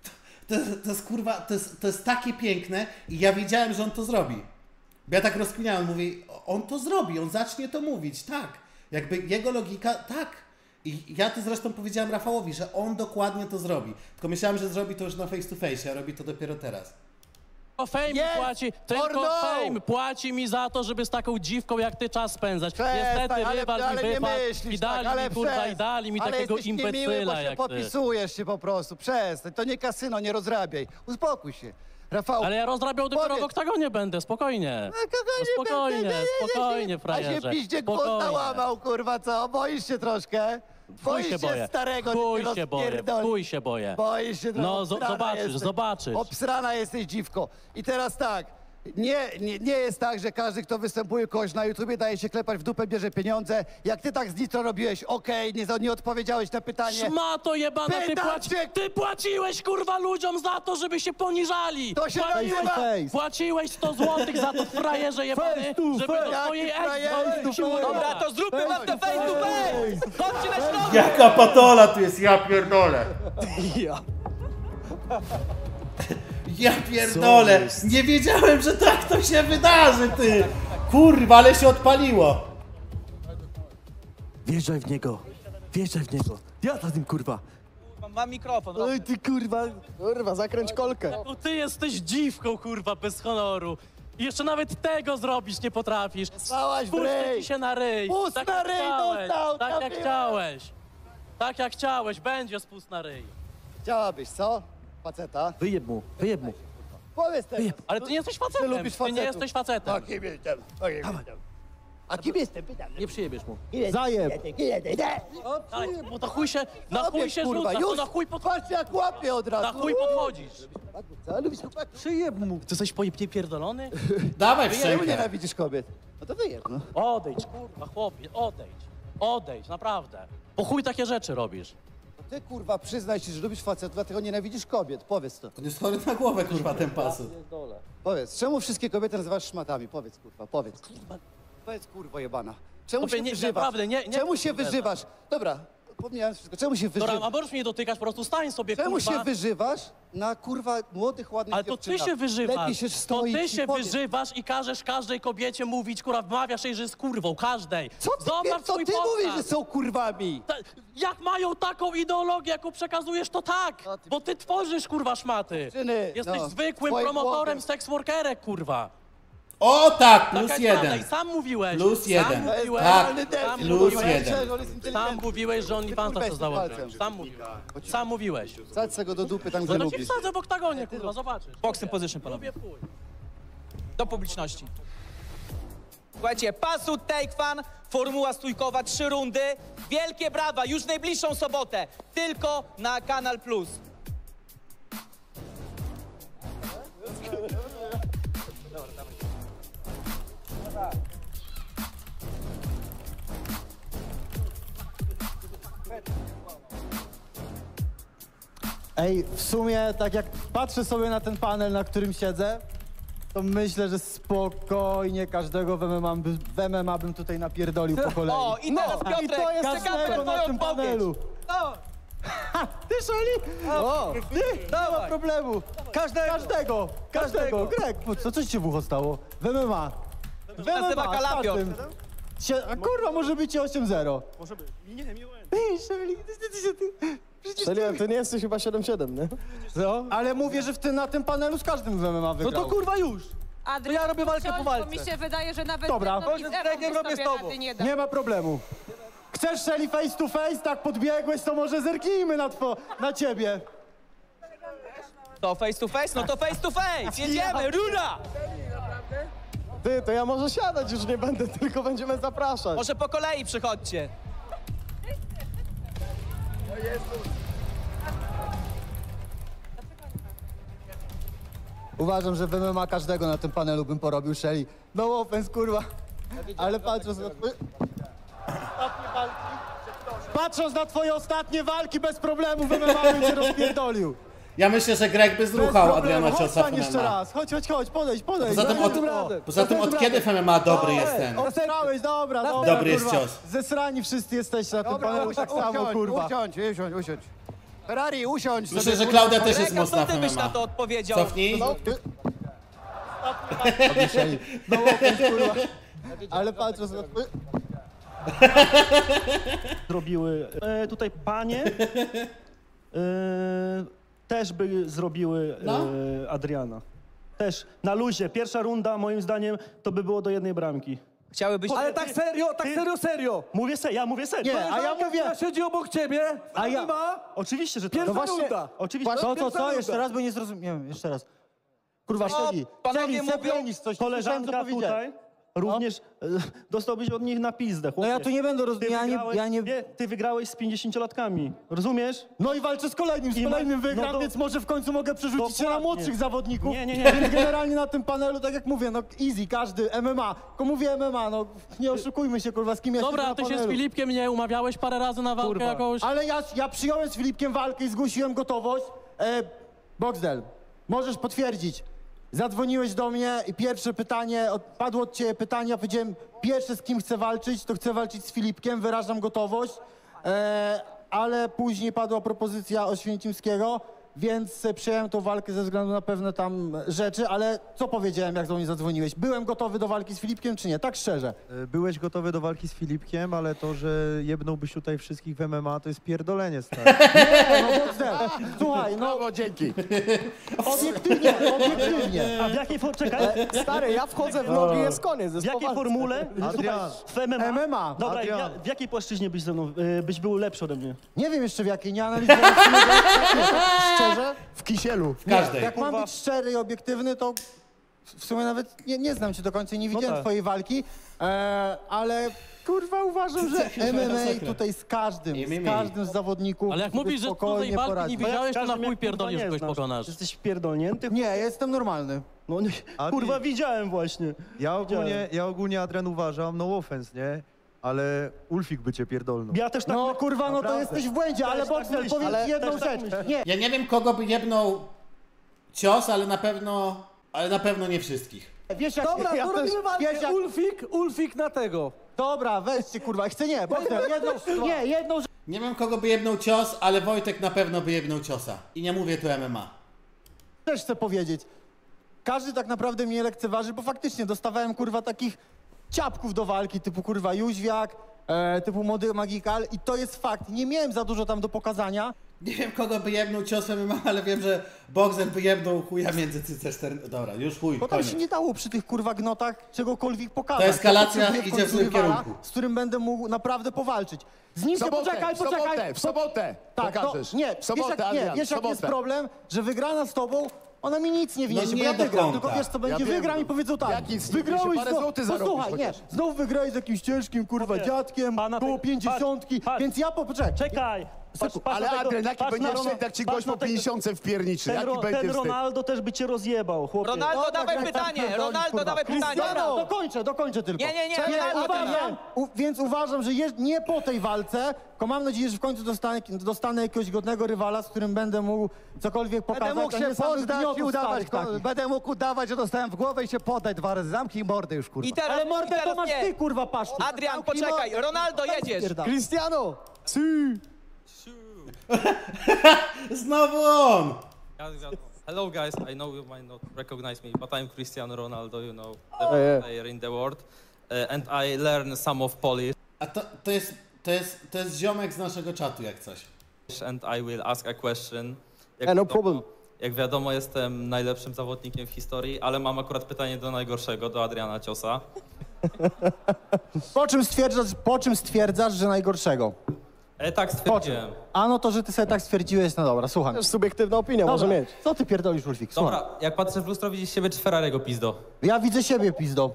To jest kurwa... To jest takie piękne i ja wiedziałem, że on to zrobi. Bo ja tak rozkminiałem, mówię, on to zrobi, on zacznie to mówić, tak. Jakby jego logika, tak. I ja to zresztą powiedziałem Rafałowi, że on dokładnie to zrobi. Tylko myślałem, że zrobi to już na face to face, a robi to dopiero teraz. Fame Yes płaci, or tylko no? Fame płaci mi za to, żeby z taką dziwką jak ty czas spędzać. Niestety rywal mi nie wypadł myślisz i dali tak, ale mi kurwa przestań. i dali mi Ale takiego jesteś niemiły, bo imbecyla się jak ty. popisujesz się po prostu, przestań. To nie kasyno, nie rozrabiaj. Uspokój się. Rafał, Ale ja rozrabiał dopiero w powiedz. oktagonie będę, spokojnie. kogo Spokojnie, A frajerze. się piździe głos Spokojnie. nałamał, kurwa, co? Boisz się troszkę? Boisz się boję. starego, Chuj że się boję, rozpierdoli. chuj się boję. Boisz się trochę, No, obsrana zobaczysz, jesteś. zobaczysz. Obsrana jesteś, dziwko. I teraz tak, nie jest tak, że każdy, kto występuje kogoś na YouTubie, daje się klepać w dupę, bierze pieniądze. Jak ty tak z Nitro robiłeś, okej, nie odpowiedziałeś na pytanie. Szmato jebana, Pytam cię- ty płaciłeś kurwa ludziom za to, żeby się poniżali! To się Płaciłeś- nazywa- Płaciłeś 100 złotych za to, frajerze jebany, żeby do Jaki twojej frajerze? ex się Dobra, to zróbmy wam to face to face! Chodźcie na środek! Jaka patola tu jest, ja pierdolę! Ja pierdolę! Nie wiedziałem, że tak to się wydarzy, ty! Kurwa, ale się odpaliło! Wjeżdżaj w niego. Wjeżdżaj w niego. Ja za nim, kurwa. Mam mikrofon. Oj, ty kurwa. Kurwa, zakręć kolkę. No ty jesteś dziwką, kurwa, bez honoru. I jeszcze nawet tego zrobić nie potrafisz. Stałaś w Spuszczę ryj. ci się na ryj. Spust Tak na jak ryj chciałeś. dostał, Tak jak trafiłem. chciałeś. Tak jak chciałeś, będzie spust na ryj. Chciałabyś, co? Faceta? Wyjeb mu, wyjeb mu. Powiedz teraz. Ale ty nie jesteś facetem. Ty lubisz Ty nie facetów. jesteś facetem. A kim jestem? A kim jestem? Pytam. Nie przyjebiesz mu. Zajeb. Ale, bo to chuj się, na chuj się kurwa, rzucasz, już? to na chuj Patrz jak łapie od razu. na chuj podchodzisz. Co, lubisz chłopak? Przyjeb mu. Ty jesteś pierdolony? Dawaj w Czemu szczękę. nienawidzisz kobiet? No to wyjeb, no. Odejdź, kurwa, chłopie, odejdź. Odejdź, naprawdę. Po chuj takie rzeczy robisz. Ty kurwa przyznaj się, że lubisz facetów, dlatego nienawidzisz kobiet. Powiedz to. On jest chory na głowę, kurwa, ten pasu. Powiedz, czemu wszystkie kobiety nazywasz szmatami? Powiedz kurwa, powiedz. Powiedz kurwa jebana. Czemu Chłopie, się nie, wyżywasz? naprawdę, nie Czemu się kurwa. wyżywasz? Dobra, pomijając wszystko. Czemu się Dobra, wyżywasz? a możesz mnie dotykać, po prostu stań sobie, Czemu kurwa. się wyżywasz na kurwa młodych, ładnych Ale to ty dziewczynach? się wyżywasz. Lepiej się To stoi ty i się powiedz. wyżywasz i każesz każdej kobiecie mówić, kurwa, wmawiasz jej, że jest kurwą, każdej. Co ty, Zobacz co swój ty podcast. mówisz, że są kurwami? Jak mają taką ideologię, jaką przekazujesz, to tak. Bo ty tworzysz, kurwa, szmaty. Dziewczyny, Jesteś no, zwykłym twoim promotorem głowem. seksworkerek, kurwa. O tak, plus Taka jest prawda. 1. I sam mówiłeś. Plus Sam 1. mówiłeś, Tak, sam plus mówiłeś, 1. Sam mówiłeś, że OnlyFansa Ty chcesz założyć. palcem. Sam mówiłeś. Sam mówiłeś. Wsadź go do dupy tam, gdzie Zaraz ci lubisz. wsadzę w oktagonie, kurwa, zobaczysz. Boxing position, panowie. Lubię chuj. Do publiczności. Słuchajcie, Pasut Take Fan, formuła stójkowa, 3 rundy. Wielkie brawa, już w najbliższą sobotę. Tylko na Kanal Plus. Ej, w sumie, tak jak patrzę sobie na ten panel, na którym siedzę, to myślę, że spokojnie każdego w MMA bym tutaj napierdolił po kolei. O, i teraz I Piotrek, to jest czekamy każdego na na twoją tym odpowiedź. panelu. No. Ty, Szeli? O, nie ma problemu. Każdego. Greg, co ci się w ucho stało? W MMA. W nazywa MMA, z Kalafior. każdym. A kurwa, może być i 8-0. Może być. Nie, Ej, Szeli, przecież Czyli ty nie jesteś chyba 7-7, nie? Co? Ale mówię, że na tym panelu z każdym w MMA wygrał. Kurwa już! Adrian, ja robię walkę po walce. Bo mi się wydaje, że nawet Dobra. jedno i z Ewą robię z sobie tobą. rady nie da. Nie ma problemu. Chcesz, Szeli, face to face? Tak podbiegłeś, to może zerknijmy na ciebie. To face to face? No to face to face! Jedziemy, rura! Ty, to ja może siadać już nie będę, tylko będziemy zapraszać. Może po kolei przychodźcie. Uważam, że w MMA każdego na tym panelu bym porobił, Szeli. No offense, kurwa. Ale patrząc na twoje... Patrząc na twoje ostatnie walki, bez problemu w MMA bym cię rozpierdolił. Ja myślę, że Greg by Bez zruchał problemu. Adriana Chodź ciosa w pan jeszcze MMA. raz. Chodź, podejdź. Poza tym od kiedy w MMA dobry jest ten? Osrałeś, dobra, Dobry jest kurwa. cios. Zesrani wszyscy jesteście na tym panelu tak samo, kurwa. Usiądź. Ferrari, usiądź. Myślę, sobie, że kurwa. Klaudia też jest Greg, a mocna co ty w byś na MMA. to odpowiedział? Cofnij. No offense, kurwa. Ale patrząc na twoje... Zrobiły. Tutaj panie też by zrobiły Adriana. Też na luzie. Pierwsza runda, moim zdaniem, to by było do 1 bramki. Chciałybyś... Ale tak serio, serio! Ja mówię serio. Nie, a ja mówię... siedzi obok ciebie, A ja... Oczywiście, że No właśnie, Oczywiście. Co? Jeszcze raz, bo nie zrozumiałem. Jeszcze raz. Kurwa, Szeli. panowie Szeli, mówią- Szeli, coś. Koleżanka tutaj również dostałbyś od nich na pizdę, chłopie. No ja tu nie będę rozumiał, Ty wygrałeś z 50-latkami, rozumiesz? No i walczę z kolejnym wygram, no to- więc może w końcu mogę przerzucić się na Dokładnie. młodszych zawodników. Nie. Więc generalnie na tym panelu, tak jak mówię, no easy, każdy, MMA. Tylko mówię MMA, no nie oszukujmy się, kurwa, z kim ja siedzę Dobra, na ty się z panelu. Filipkiem nie umawiałeś parę razy na walkę Kurwa. jakąś? Ale ja przyjąłem z Filipkiem walkę i zgłosiłem gotowość. Boxdel, możesz potwierdzić. Zadzwoniłeś do mnie i pierwsze pytanie, padło od ciebie pytanie, ja powiedziałem, pierwsze z kim chcę walczyć, to chcę walczyć z Filipkiem, wyrażam gotowość, ale później padła propozycja Oświęcimskiego, więc przyjąłem tą walkę ze względu na pewne tam rzeczy, ale co powiedziałem, jak do mnie zadzwoniłeś? Byłem gotowy do walki z Filipkiem, czy nie? Tak szczerze. Byłeś gotowy do walki z Filipkiem, ale to, że jebnąłbyś tutaj wszystkich w MMA, to jest pierdolenie, stary. Nie, no Boxdel, słuchaj, no Brawo, dzięki. obiektywnie. A w jakiej czekaj, Stary, ja wchodzę w nogi i jest koniec. w jakiej formule? Adrian. Słuchaj, w MMA? MMA. Dobra, Adrian. w jakiej płaszczyźnie byś ze mną, byś był lepszy ode mnie? Nie wiem jeszcze w jakiej, nie analizowałem szczerze. W kisielu. W każdej. Jak mam być szczery i obiektywny, to w sumie nawet nie znam cię do końca, nie widziałem tak. twojej walki, ale kurwa uważam, że MMA tutaj z każdym z zawodników Ale jak sobie mówisz, że tutaj spokojnie walki poradzi. nie widziałeś, to na Każdym, chuj jak, pierdolisz, kurwa, że nie kogoś znasz. pokonasz. Jesteś pierdolnięty? Nie, ja jestem normalny. No, nie, A kurwa, ty- widziałem właśnie. Ja ogólnie, Adrian, uważam, no offense, nie? ale Ulfik by cię pierdolnął. Ja też tak No kurwa, no to Naprawdę. jesteś w błędzie, ale Też tak Boxer, myślę. powiedz Ale jedną też tak rzecz. myślę. Nie, Ja nie wiem, kogo by jebnął cios, ale na pewno nie wszystkich. wiesz jak... Dobra, ja to też- robimy walkę. wiesz, jak... Ulfik na tego. Dobra, weźcie kurwa, chcę nie, Boxer, jedną rzecz. Nie wiem, kogo by jebnął cios, ale Wojtek na pewno by jebnął ciosa. I nie mówię tu MMA. Też chcę powiedzieć. Każdy tak naprawdę mnie lekceważy, bo faktycznie dostawałem kurwa takich ciapków do walki, typu kurwa Jóźwiak, typu Młody Magikal i to jest fakt. Nie miałem za dużo tam do pokazania. Nie wiem, kogo by jebnął ciosem MMA, ale wiem, że Boxer by jebnął chuja między cyce. Dobra, już chuj, Bo tam koniec. się nie dało przy tych kurwa gnotach czegokolwiek pokazać. To eskalacja Ja potrzebuję idzie w końcu złym rywala, kierunku. z którym będę mógł naprawdę powalczyć. Z nim się poczekaj. W sobotę Tak, to, pokażesz. nie, W sobotę, wiesz, jak, Adrian, wiesz w jaki jest sobotę. problem? Że wygrana z tobą, ona mi nic nie wniesie, No bo nie ja do wygram, kąta. tylko wiesz co będzie, Ja wiem. wygram i powiedzą tak, Jak nic nie wygrałeś wniesie, parę znowu, złotych zarobisz posłuchaj, nie, chociaż. znowu wygrałeś z jakimś ciężkim kurwa dziadkiem, Pana koło tego- 50, patrz. więc ja poczekaj. Czekaj. Patrz Ale na tego- Adrian, jaki patrz będzie na Ronaldo- wstyd, jak ci patrz gość na po tego- 50 wpierniczy? Ten, Jaki ten będzie wstyd? Ronaldo też by cię rozjebał, chłopie. Ronaldo, Dobra, dawaj graj tak pytanie, pierdolisz, Ronaldo, kurwa. dawaj pytanie. Cristiano, dokończę tylko. Nie, Ronaldo, Więc uważam, że nie po tej walce, tylko mam nadzieję, że w końcu dostanę jakiegoś godnego rywala, z którym będę mógł cokolwiek pokazać. Będę mógł a się nie samych poddać gniotów i udawać, starych takich. będę mógł udawać, że dostałem w głowę i się poddać 2 razy. Zamknij mordę już, kurwa. I teraz, Ale i mordę to teraz masz nie. ty, kurwa, paszczuk. Adrian, poczekaj, Ronaldo, jedziesz. Cristiano! Znowu on! Hello guys, I know you might not recognize me, but I'm Cristiano Ronaldo, you know, the best player in the world, and I learn some of Polish, A to jest ziomek z naszego czatu, jak coś. and I will ask a question. No problem. Jak wiadomo, jestem najlepszym zawodnikiem w historii, ale mam akurat pytanie do najgorszego, do Adriana Ciosa. Po czym stwierdzasz, że najgorszego? Tak stwierdziłem. A no to, że ty sobie tak stwierdziłeś, no dobra, słucham. To jest subiektywna opinia, może mieć. Co ty pierdolisz, Ulfik? Słucham. Dobra, jak patrzę w lustro, widzisz siebie czy Ferrariego, pizdo? Ja widzę siebie, pizdo.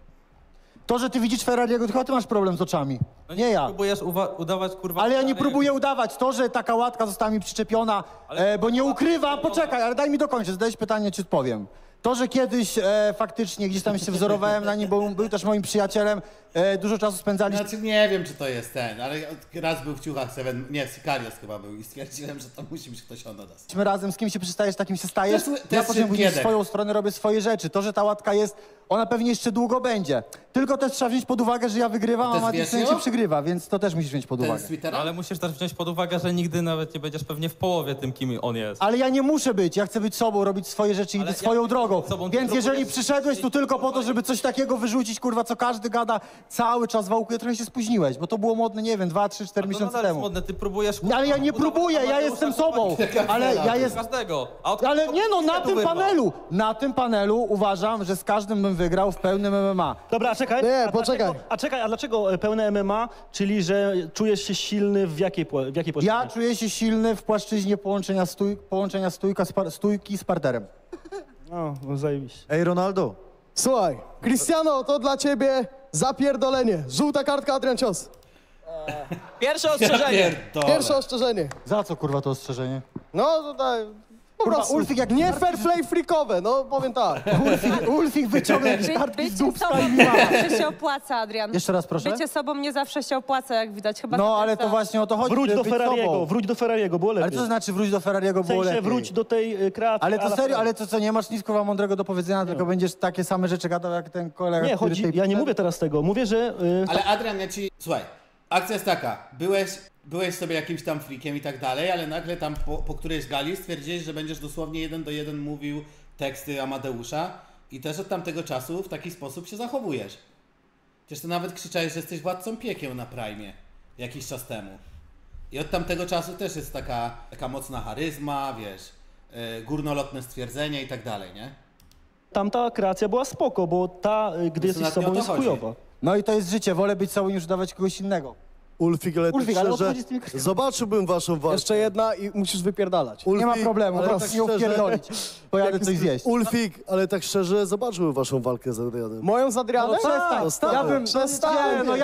To, że ty widzisz Ferrariego, to chyba ty masz problem z oczami. Nie ja. Próbujesz udawać, kurwa... Ale ja nie Ferrariego. próbuję udawać. To, że taka łatka została mi przyczepiona, bo nie ukrywam, poczekaj, ale daj mi dokończyć, zadałeś pytanie, ci odpowiem. To, że kiedyś faktycznie gdzieś tam się wzorowałem na nim, bo był też moim przyjacielem, dużo czasu spędzaliśmy Znaczy nie wiem, czy to jest ten, ale raz był w ciuchach Sicarios chyba był i stwierdziłem, że to musi być ktoś on od nas. razem, z kim się przystajesz, takim się stajesz. To jest Ja potem szybki później w jeden. swoją stronę robię swoje rzeczy. To, że ta łatka jest, ona pewnie jeszcze długo będzie. Tylko też trzeba wziąć pod uwagę, że ja wygrywam, To a jest Mati Wiesio? przegrywa, więc to też musisz wziąć pod Ten uwagę. z Twittera? Ale musisz też wziąć pod uwagę, że nigdy nawet nie będziesz pewnie w połowie tym, kim on jest. Ale ja nie muszę być, ja chcę być sobą, robić swoje rzeczy i Ale iść swoją jak drogą. być sobą, ty Więc jeżeli próbujesz- przyszedłeś tu tylko po to, żeby coś takiego wyrzucić, kurwa, co każdy gada cały czas wałkuje, trochę się spóźniłeś, bo to było modne, nie wiem, 2, 3, 4 To miesiące nadal jest temu. modne, ty próbujesz... Ale ja nie udawać próbuję, ja Amadeusza, jestem sobą, ale ja jestem... Każdego. A od Ale nie no, na tu tym wyrwał. panelu uważam, że z każdym bym wygrał w pełnym MMA. Dobra, czekaj. Nie, A poczekaj. a dlaczego pełne MMA, czyli że czujesz się silny w jakiej płaszczyźnie? Ja czuję się silny w płaszczyźnie połączenia stójki z parterem. No zajebiście. Ej, Ronaldo, Słuchaj, Cristiano, to dla ciebie zapierdolenie. Żółta kartka, Adrian Cios. Pierwsze ostrzeżenie. Pierwsze ostrzeżenie. Za co, kurwa, to ostrzeżenie? No tutaj... Po Kurwa, prostu Ulfik, jak nie fair play freakowe, no powiem tak. Ulfik wyciągnął jakieś kartki z Bycie dupska sobą i mi nie ma. zawsze się opłaca, Adrian. Jeszcze raz, proszę? Bycie sobą nie zawsze się opłaca, jak widać. Chyba No, tak ale jest to właśnie o to chodzi, Wróć żeby do być Ferrariego, sobą. wróć do Ferrariego, było lepiej. Ale co to znaczy wróć do Ferrariego, W było sensie lepiej? wróć do tej kreacji. Ale to ala serio, Ferrari. ale to co, nie masz nic kurwa mądrego do powiedzenia, tylko będziesz takie same rzeczy gadał jak ten kolega, Nie, który chodzi, tej- ja nie mówię teraz tego, mówię, że... Ale Adrian, ja ci... Słuchaj, akcja jest taka, byłeś sobie jakimś tam freakiem i tak dalej, ale nagle tam po którejś gali stwierdziłeś, że będziesz dosłownie 1 do 1 mówił teksty Amadeusza i też od tamtego czasu w taki sposób się zachowujesz. Przecież ty nawet krzyczałeś, że jesteś władcą piekieł na Prime jakiś czas temu. I od tamtego czasu też jest taka mocna charyzma, wiesz, górnolotne stwierdzenie i tak dalej, nie? Tamta kreacja była spoko, bo ta, gdy jesteś nawet nie o sobą, to jest chodzi. chujowa. No i to jest życie, wolę być sobą niż udawać kogoś innego. Ulfik, ale Ulfik, ale tak szczerze, odchodzi z tymi krwiami. zobaczyłbym waszą walkę. Jeszcze jedna i musisz wypierdalać. Nie ma Ulfik, problemu, ale proszę tak nie szczerze- upierdolić. Pojadę coś zjeść. Ulfik, ale tak szczerze, zobaczyłbym waszą walkę z Adrianem. Moją z Adrianem? No przestań, Zostawię. ja bym, Przestań. nie, no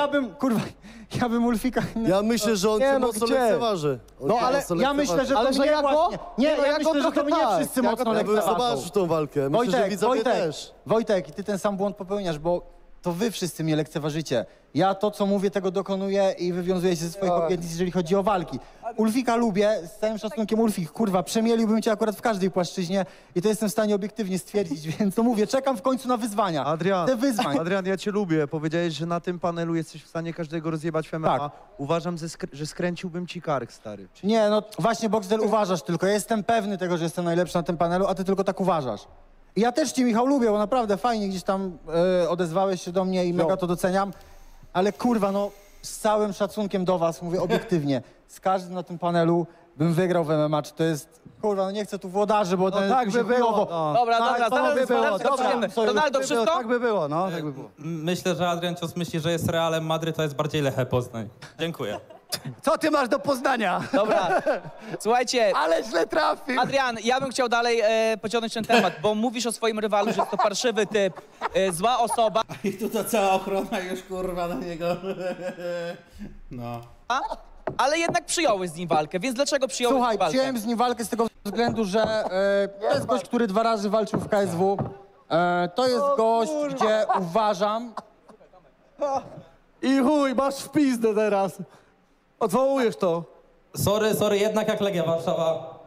ja bym Ulfika... Ja myślę, że on Nie, cię no mocno gdzie? lekceważy. On No cię ale mocno Ja lekceważy. myślę, że Ale to że mnie ja go? właśnie... Nie, no ja ja go myślę, że to trochę mnie tak. wszyscy Ja go mocno Ja bym lekceważą. zobaczył tą walkę. Myślę, że widzowie też. Wojtek, i ty ten sam błąd popełniasz, bo to wy wszyscy mnie lekceważycie. Ja to, co mówię, tego dokonuję i wywiązuję się ze swoich obietnic, jeżeli chodzi o walki. Ulfika lubię, z całym szacunkiem Ulfik, kurwa, przemieliłbym cię akurat w każdej płaszczyźnie i to jestem w stanie obiektywnie stwierdzić, więc to mówię, czekam w końcu na wyzwania. Te wyzwań. Adrian, ja cię lubię. Powiedziałeś, że na tym panelu jesteś w stanie każdego rozjebać w MMA. Tak. Uważam, że skręciłbym ci kark, stary. Nie, no właśnie, Boxdel, uważasz tylko. Ja jestem pewny tego, że jestem najlepszy na tym panelu, a ty tylko tak uważasz. I ja też cię, Michał, lubię, bo naprawdę fajnie gdzieś tam odezwałeś się do mnie i mega to doceniam. Ale kurwa, no z całym szacunkiem do was, mówię obiektywnie, z każdym na tym panelu bym wygrał w MMA. Czy to jest... Kurwa, no nie chcę tu włodarzy, bo to tak by było. Dobra, Ronaldo, wszystko? Tak by było, no, tak by było. Myślę, że Adrian Cios myśli, że jest Realem Madryt, to jest bardziej Lechę Poznań. Dziękuję. Co ty masz do Poznania? Dobra, słuchajcie. Ale źle trafił. Adrian, ja bym chciał dalej pociągnąć ten temat, bo mówisz o swoim rywalu, że jest to parszywy typ, zła osoba. I tu ta cała ochrona już kurwa na niego. No. Ale jednak przyjąłeś z nim walkę, więc dlaczego przyjąłeś Słuchaj, walkę? przyjąłem z nim walkę z tego względu, że to jest gość, który 2 razy walczył w KSW. To jest gość, gdzie uważam... I chuj, masz w pizdę teraz. Odwołujesz to. Sorry, jednak jak Legia Warszawa.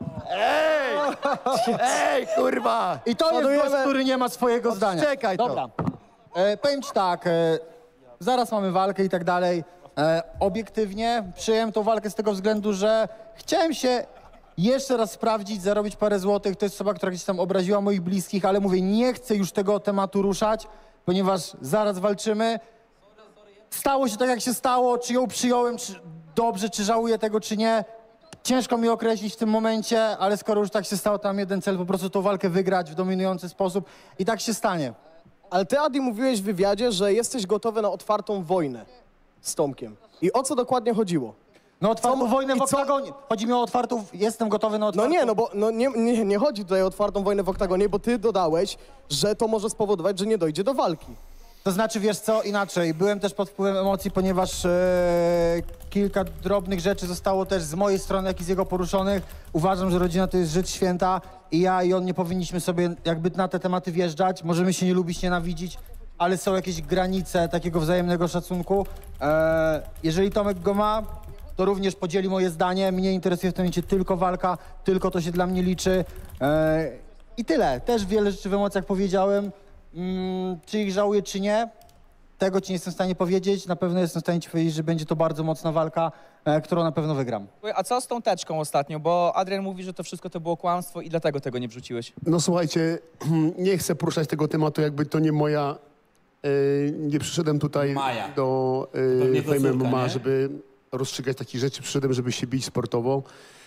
Ej, kurwa! I to jest gość, który nie ma swojego zdania. Czekaj to. Dobra. Powiem ci tak, zaraz mamy walkę i tak dalej. Obiektywnie przyjąłem tą walkę z tego względu, że chciałem się jeszcze raz sprawdzić, zarobić parę złotych. To jest osoba, która gdzieś tam obraziła moich bliskich, ale mówię, nie chcę już tego tematu ruszać, ponieważ zaraz walczymy. Stało się tak, jak się stało. Czy ją przyjąłem czy dobrze, czy żałuję tego, czy nie. Ciężko mi określić w tym momencie, ale skoro już tak się stało, to mam jeden cel, po prostu tą walkę wygrać w dominujący sposób i tak się stanie. Ale ty, Adi, mówiłeś w wywiadzie, że jesteś gotowy na otwartą wojnę z Tomkiem. I o co dokładnie chodziło? No otwartą wojnę w oktagonie. Chodzi mi o otwartą, jestem gotowy na otwartą... No nie, no bo nie chodzi tutaj o otwartą wojnę w oktagonie, bo ty dodałeś, że to może spowodować, że nie dojdzie do walki. To znaczy, wiesz co, inaczej. Byłem też pod wpływem emocji, ponieważ kilka drobnych rzeczy zostało też z mojej strony, jak i z jego poruszonych. Uważam, że rodzina to jest rzecz święta i ja i on nie powinniśmy sobie jakby na te tematy wjeżdżać. Możemy się nie lubić, nienawidzić, ale są jakieś granice takiego wzajemnego szacunku. Jeżeli Tomek go ma, to również podzieli moje zdanie. Mnie interesuje w tym momencie tylko walka, tylko to się dla mnie liczy. I tyle. Też wiele rzeczy w emocjach powiedziałem. Czy ich żałuję, czy nie? Tego ci nie jestem w stanie powiedzieć. Na pewno jestem w stanie ci powiedzieć, że będzie to bardzo mocna walka, którą na pewno wygram. A co z tą teczką ostatnio? Bo Adrian mówi, że to wszystko to było kłamstwo i dlatego tego nie wrzuciłeś. No słuchajcie, nie chcę poruszać tego tematu, jakby to nie moja... nie przyszedłem tutaj do Fame MMA, żeby rozstrzygać takich rzeczy. Przyszedłem, żeby się bić sportowo.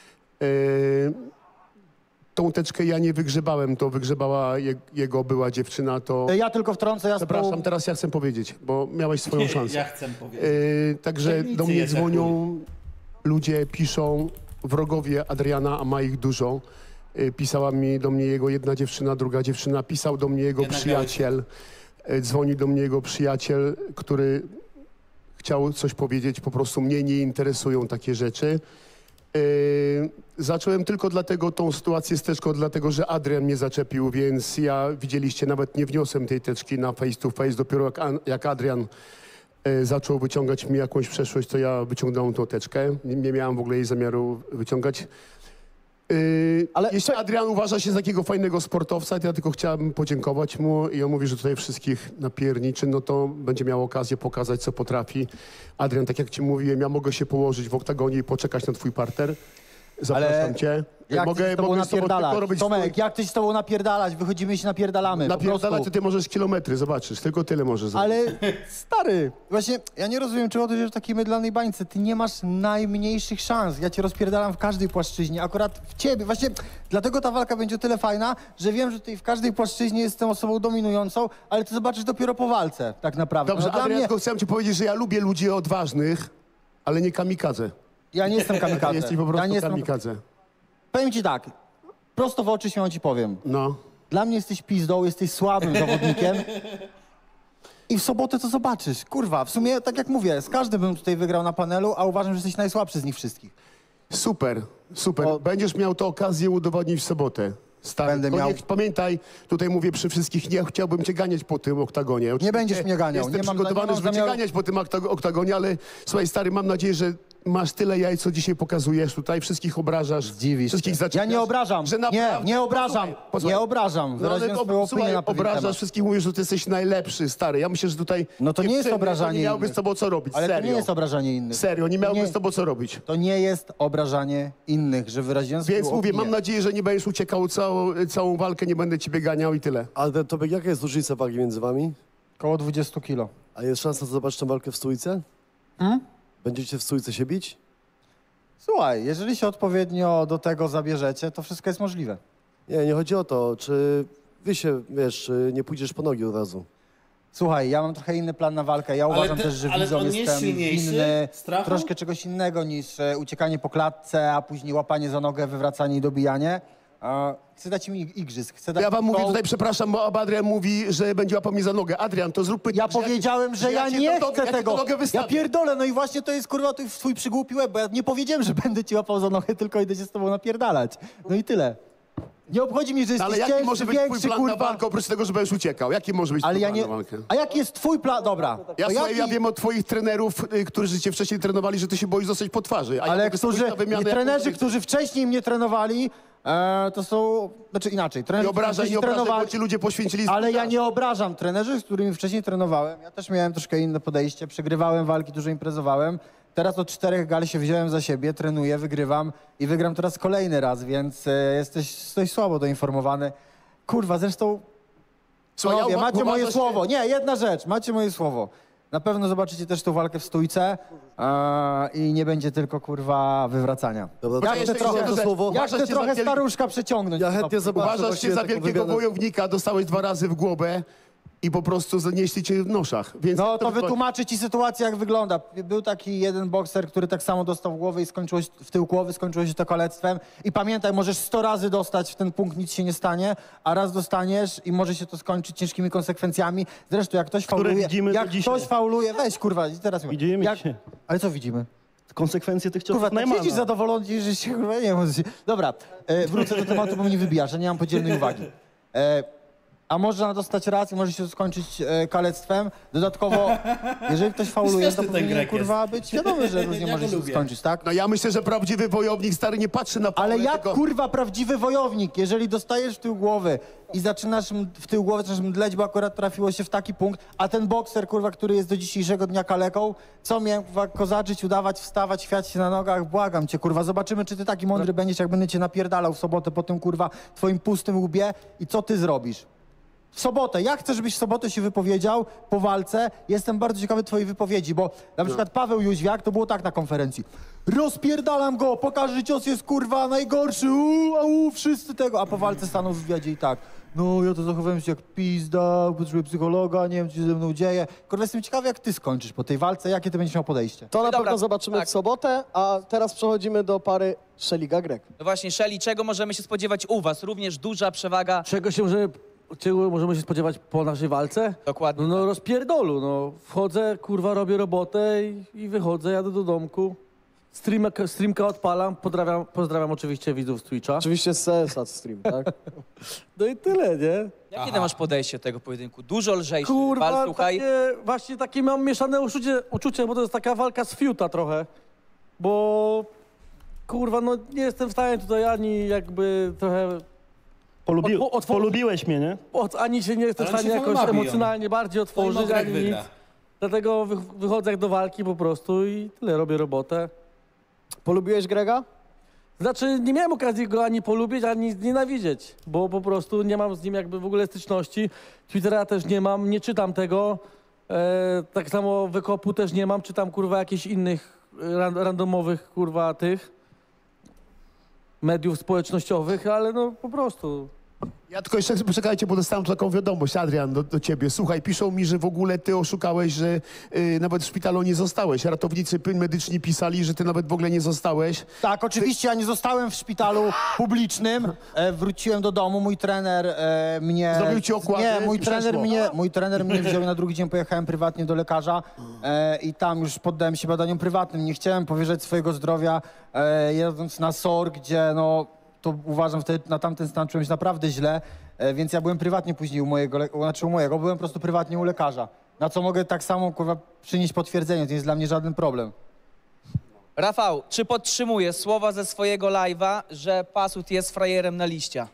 Tą teczkę ja nie wygrzebałem, to wygrzebała jego była dziewczyna, to... Ja tylko wtrącę, ja Przepraszam, teraz ja chcę powiedzieć, bo miałeś swoją szansę. Ja chcę powiedzieć. Także Technicy do mnie jest jak dzwonią, ludzie piszą, wrogowie Adriana, a ma ich dużo. Pisała do mnie jego jedna dziewczyna, druga dziewczyna, pisał do mnie jego przyjaciel. Dzwoni do mnie jego przyjaciel, który chciał coś powiedzieć, po prostu mnie nie interesują takie rzeczy. Zacząłem tylko dlatego tą sytuację z teczką, dlatego że Adrian mnie zaczepił, więc ja, widzieliście, nawet nie wniosłem tej teczki na face to face. Dopiero jak Adrian zaczął wyciągać mi jakąś przeszłość, to ja wyciągnąłem tą teczkę. Nie miałem w ogóle jej zamiaru wyciągać. Ale jeśli Adrian uważa się za takiego fajnego sportowca, to ja tylko chciałem podziękować mu i on mówi, że tutaj wszystkich napierniczy, no to będzie miał okazję pokazać, co potrafi. Adrian, tak jak ci mówiłem, ja mogę się położyć w oktagonie i poczekać na twój parter. Zapraszam cię. Jak mogę z tobą napierdalać? robić Tomek, jak chcesz z tobą napierdalać? Wychodzimy i się napierdalamy. Napierdalać to ty możesz kilometry, zobaczysz. Tylko tyle możesz zrobić. Ale stary, właśnie ja nie rozumiem, czego ty w takiej mydlanej bańce. Ty nie masz najmniejszych szans. Ja cię rozpierdalam w każdej płaszczyźnie, akurat w ciebie. Właśnie dlatego ta walka będzie o tyle fajna, że wiem, że tutaj w każdej płaszczyźnie jestem osobą dominującą, ale ty zobaczysz dopiero po walce, tak naprawdę. Dobrze, dla Adrian, mnie... tylko chciałem ci powiedzieć, że ja lubię ludzi odważnych, ale nie kamikadze. Ja nie jestem kamikadze. Jesteś po prostu ja nie kamikadze. Powiem ci tak, prosto w oczy śmiało ci powiem. No. Dla mnie jesteś pizdą, jesteś słabym zawodnikiem. I w sobotę to zobaczysz. Kurwa, w sumie, tak jak mówię, z każdym bym tutaj wygrał na panelu, a uważam, że jesteś najsłabszy z nich wszystkich. Super, super. Będziesz miał tę okazję udowodnić w sobotę. Stary, Będę miał... Pamiętaj, tutaj mówię przy wszystkich, nie chciałbym cię ganiać po tym oktagonie. Nie będziesz mnie ganiał. Jestem Nie mam przygotowany, żeby cię zamiaru- ganiać po tym oktagonie, ale słuchaj, stary, mam nadzieję, że masz tyle jaj, co dzisiaj pokazujesz tutaj, wszystkich obrażasz, Zdziwisz wszystkich się. zaczepiasz. Ja nie obrażam, że naprawdę... nie obrażam, Posłuchaj. nie obrażam. No, Wyraziłem ale swoją opinię na pewien obrażasz temat. wszystkich, mówisz, że ty jesteś najlepszy, stary. Ja myślę, że tutaj No to nie jest dziewczyny, obrażanie nie miałby z innych. tobą co robić, Ale serio. to nie jest obrażanie innych. Serio, nie miałby nie- z tobą co robić. To nie jest obrażanie innych, że wyraziłem swoją Więc mówię, opinię. mam nadzieję, że nie będziesz uciekał całą walkę, nie będę ciebie ganiał i tyle. Ale Tobek, jaka jest różnica wagi między wami? Koło 20 kilo. A jest szansa zobaczyć tę walkę w stójce? Będziecie w stójce się bić? Słuchaj, jeżeli się odpowiednio do tego zabierzecie, to wszystko jest możliwe. Nie chodzi o to, czy wy się, wiesz, czy nie pójdziesz po nogi od razu. Słuchaj, ja mam trochę inny plan na walkę. Ja Ale uważam ty- też, że ale widzom on nie jest jestem silniejszy? winny Strachu? troszkę czegoś innego niż uciekanie po klatce, a później łapanie za nogę, wywracanie i dobijanie. Chcę dać im igrzysk. Chcę dać Ja wam im mówię show. tutaj, przepraszam, bo Adrian mówi, że będzie łapał mnie za nogę. Adrian, to zróbmy... Ja powiedziałem, że ja cię nie do- chcę ja cię tego. do nogę Ja wystawię. pierdolę, no i właśnie to jest kurwa twój przygłupi łeb, bo ja nie powiedziałem, że będę ci łapał za nogę, tylko idę się z tobą napierdalać. No i tyle. Nie obchodzi mnie, że jesteś Ale jaki cięższy, może być twój większy, plan na kurwa. walkę, oprócz tego, że będziesz uciekał? Jaki może być Ale twój ja plan nie... na walkę? A jaki jest twój plan? Dobra. Ja, to słuchaj, ja jaki- wiem od twoich trenerów, którzy cię wcześniej trenowali, że ty się boisz dostać po twarzy. A ja Ale mogę spojrzeć na wymianę, jaką trenerzy, chcesz. którzy wcześniej mnie trenowali, to są... Znaczy inaczej. Trenerzy, Nie obrażaj, którzy bo ci ludzie poświęcili... Ale ja nie obrażam. Trenerzy, z którymi wcześniej trenowałem, ja też miałem troszkę inne podejście. Przegrywałem walki, dużo imprezowałem. Teraz od 4 gal się wziąłem za siebie, trenuję, wygrywam i wygram teraz kolejny raz, więc jesteś słabo doinformowany. Kurwa, zresztą... Słuchaj, Panowie, macie moje uważasz, słowo. Nie, jedna rzecz. Macie moje słowo. Na pewno zobaczycie też tą walkę w stójce i nie będzie tylko, kurwa, wywracania. Dobra, Ja chcę trochę, Uważasz się za wielki- staruszka przeciągnąć. Ja chętnie zobaczę Uważasz właśnie się za taką wielkiego wymianę. wojownika, dostałeś 2 razy w głowę i po prostu zanieśli cię w noszach. Więc No to wytłumaczę ci sytuację, jak wygląda. Był taki jeden bokser, który tak samo dostał w głowę i skończyło się, w tył głowy, skończyło się to kalectwem. I pamiętaj, możesz 100 razy dostać w ten punkt, nic się nie stanie, a raz dostaniesz i może się to skończyć ciężkimi konsekwencjami. Zresztą jak ktoś Które fauluje... widzimy do Jak dzisiaj. ktoś fauluje... Weź, kurwa, teraz mówię. Widzimy jak... dzisiaj. Ale co widzimy? Konsekwencje tych Kurwa, ciosów tak Najmana. siedzisz zadowolony, że się kurwa nie może. Dobra, wrócę do tematu, bo mnie wybijasz, ja nie mam podzielnej uwagi. A można dostać raz i może się to skończyć kalectwem. Dodatkowo, jeżeli ktoś fauluje, Śmieszny to ten powinien Grek kurwa być wiadomy, że różnie Ja może go się to lubię. skończyć, tak? No ja myślę, że prawdziwy wojownik stary nie patrzy na Ale faulę, jak tylko... kurwa prawdziwy wojownik, jeżeli dostajesz w tył głowy i zaczynasz w tył głowy zaczynasz mdleć, bo akurat trafiło się w taki punkt, a ten bokser kurwa, który jest do dzisiejszego dnia kaleką, co miałem kurwa kozaczyć, udawać, wstawać, świać się na nogach, błagam cię kurwa, zobaczymy czy ty taki mądry będziesz, jak będę cię napierdalał w sobotę po tym kurwa twoim pustym łbie i co ty zrobisz? W sobotę. Ja chcę, żebyś w sobotę się wypowiedział po walce. Jestem bardzo ciekawy twojej wypowiedzi, bo na przykład Paweł Jóźwiak, to było tak na konferencji. Rozpierdalam go, pokażę, że cios jest kurwa najgorszy, wszyscy tego. A po walce stanął w wywiadzie i tak. No, ja to zachowałem się jak pizda, potrzebuję psychologa, nie wiem, co się ze mną dzieje. Kurwa, jestem ciekawy, jak ty skończysz po tej walce, jakie ty będziesz miał podejście. To na Dobra, pewno zobaczymy tak. w sobotę, a teraz przechodzimy do pary Szeliga-Grek. No właśnie, Shelly, czego możemy się spodziewać u was? Również duża przewaga. Czego możemy się spodziewać po naszej walce? Dokładnie. No rozpierdolu, no. Wchodzę, kurwa, robię robotę i wychodzę, jadę do domku. Streamka odpalam, pozdrawiam oczywiście widzów z Twitcha. Oczywiście z CSA stream, tak? No i tyle, nie? Jakie ty masz podejście do tego pojedynku? Dużo lżejszy Kurwa, rywal, słuchaj. właśnie takie mam mieszane uczucie, bo to jest taka walka z fiuta trochę. Bo, kurwa, no nie jestem w stanie tutaj ani jakby trochę... Polubiłeś mnie, nie? Ani się nie jestem w Ale on stanie się jakoś fanował, emocjonalnie bardziej otworzyć, Grek ani nic. wygra. Dlatego wychodzę jak do walki po prostu i tyle, robię robotę. Polubiłeś Grega? Znaczy, nie miałem okazji go ani polubić, ani znienawidzieć, bo po prostu nie mam z nim jakby w ogóle styczności. Twittera też nie mam, nie czytam tego. Tak samo Wykopu też nie mam, czytam kurwa jakichś innych randomowych kurwa tych mediów społecznościowych, ale no po prostu... Ja tylko jeszcze, poczekajcie, bo dostałem taką wiadomość, Adrian, do ciebie. Słuchaj, piszą mi, że w ogóle ty oszukałeś, że nawet w szpitalu nie zostałeś. Ratownicy medyczni pisali, że ty nawet w ogóle nie zostałeś. Tak, oczywiście, ja nie zostałem w szpitalu publicznym. Wróciłem do domu, mój trener mnie... Zrobił ci okłady Nie, i mój trener mnie wziął i na drugi dzień pojechałem prywatnie do lekarza i tam już poddałem się badaniom prywatnym. Nie chciałem powierzać swojego zdrowia jedząc na SOR, gdzie no... to uważam, wtedy na tamten stan czułem się naprawdę źle, więc ja byłem prywatnie później byłem po prostu prywatnie u lekarza. Na co mogę tak samo, kurwa, przynieść potwierdzenie, to nie jest dla mnie żaden problem. Rafał, czy podtrzymujesz słowa ze swojego live'a, że Pasut jest frajerem na liścia?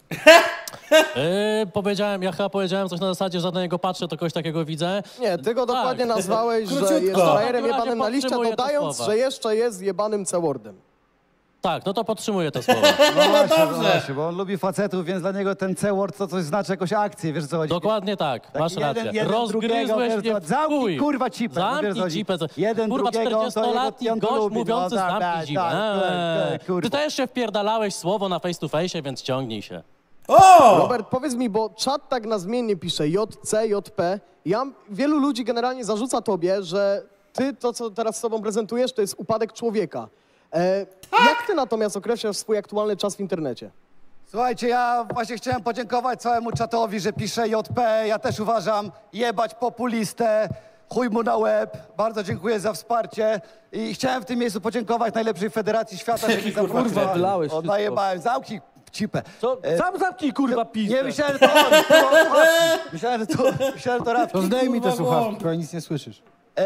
Ja chyba powiedziałem coś na zasadzie, że na niego patrzę, to kogoś takiego widzę. Nie, ty go dokładnie Tak. nazwałeś, że Króciutko. jest W takim frajerem razie jebanym na liście, podtrzymuję te dodając, słowa. że jeszcze jest jebanym C-wordem. Tak, no to podtrzymuję te słowa. Właśnie, bo on lubi facetów, więc dla niego ten C-word to coś znaczy, jakąś akcję, wiesz co chodzi? Dokładnie tak, masz rację. Jeden drugiego, Rozgryzłeś wiesz mnie co, w zamknij chuj. kurwa cipę. no, wiesz, co Zamknij chodzi? cipę. Jeden Kurwa, drugiego, on to 40-letni on to gość lubi, mówiący no, zamknij cipę. kurwa. Ty też się wpierdalałeś słowo na face to face, więc ciągnij się. Robert, powiedz mi, bo czat tak na zmiennie pisze JC, JP. Wielu ludzi generalnie zarzuca tobie, że ty to, co teraz sobą prezentujesz, to jest upadek człowieka. Jak ty natomiast określasz swój aktualny czas w internecie? Słuchajcie, ja właśnie chciałem podziękować całemu czatowi, że pisze JP. Ja też uważam, jebać populistę, chuj mu na łeb. Bardzo dziękuję za wsparcie. I chciałem w tym miejscu podziękować najlepszej federacji świata, że mi Kurwa, wylałeś wszystko. Najebałem, zamknij cipę. Co? Sam zamknij, kurwa, pizdę. Nie, myślałem, że to on. Myślałem, że to Rafał. To zdejmij te słuchawki, bo nic nie słyszysz.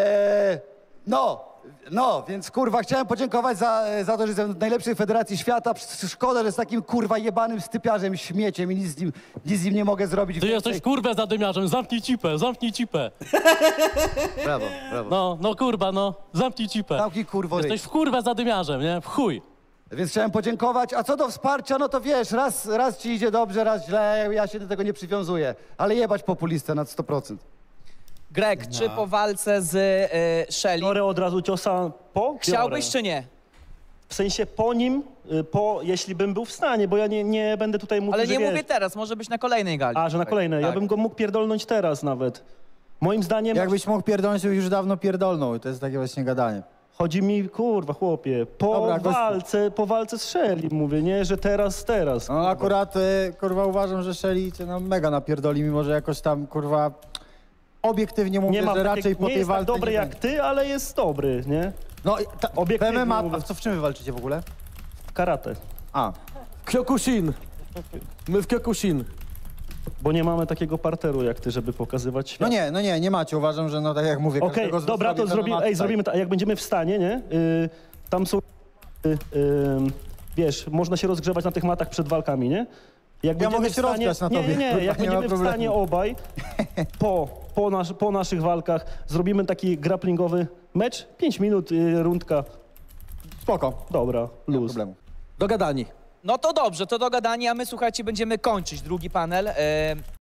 Więc kurwa, chciałem podziękować za to, że jestem w najlepszej federacji świata. Szkoda, że z takim kurwa jebanym stypiarzem, śmieciem i nic z nim nie mogę zrobić. Ty jesteś kurwę zadymiarzem, zamknij cipę, zamknij cipę. Brawo. No kurwa, zamknij cipę. Zamknij kurwo ryj. Jesteś w kurwę zadymiarzem, nie? W chuj. Więc chciałem podziękować. A co do wsparcia, no to wiesz, raz ci idzie dobrze, raz źle, ja się do tego nie przywiązuję. Ale jebać populistę na 100%. Greg, czy po walce z Shelly Biorę od razu ciosa po? chciałbyś Biorę. czy nie? W sensie po nim, jeśli bym był w stanie, bo ja nie będę tutaj mówił, Ale że nie wiesz. mówię teraz, może być na kolejnej gali. A, że na kolejne. Ja Tak. bym go mógł pierdolnąć teraz nawet. Moim zdaniem Jakbyś mógł pierdolnąć, to już dawno pierdolnął. To jest takie właśnie gadanie. chodzi mi, kurwa, chłopie, po walce z Shelly mówię, nie, że teraz. No akurat, kurwa, uważam, że Shelly cię mega napierdoli, mimo że jakoś tam, kurwa, obiektywnie mówię, Nie że raczej po nie tej jest walce tak dobry nie jak będzie. ty, ale jest dobry, nie? No, Obiektywnie MMA, mówię. a w czym wy walczycie w ogóle? W karate. A. Kyokushin. My w Kyokushin. Bo nie mamy takiego parteru jak ty, żeby pokazywać świat. Nie macie. Uważam, że no tak jak mówię, Okej, każdego dobra, to zostawi zrobimy, MMA tutaj. zrobimy tak, jak będziemy w stanie, nie? Tam są, wiesz, można się rozgrzewać na tych matach przed walkami, nie? Jak Ja będziemy mogę w się stanie, rozgrzać na tobie, Nie, kurwa, jak nie ma będziemy w problemu. stanie obaj, po naszych walkach, zrobimy taki grapplingowy mecz, 5 minut, rundka. Spoko. Dobra, luz. Problemu. Dogadani. No to dobrze, to dogadanie, a my słuchajcie, będziemy kończyć drugi panel.